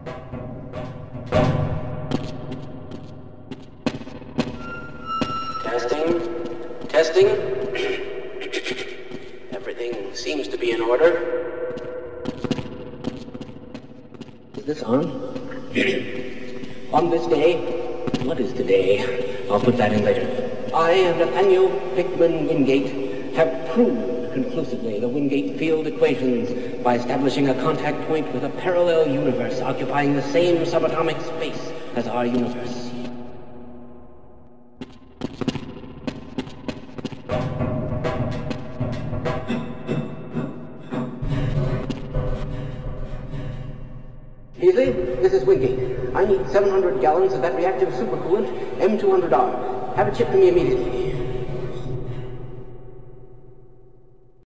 Testing. Testing. Everything seems to be in order. Is this on? On this day, what is today? I'll put that in later. I and Nathaniel Hickman Wingate have proved conclusively the Wingate field equations by establishing a contact point with a parallel universe occupying the same subatomic space as our universe. Healy, this is Wingate. I need 700 gallons of that reactive supercoolant, M200R. Have it shipped to me immediately.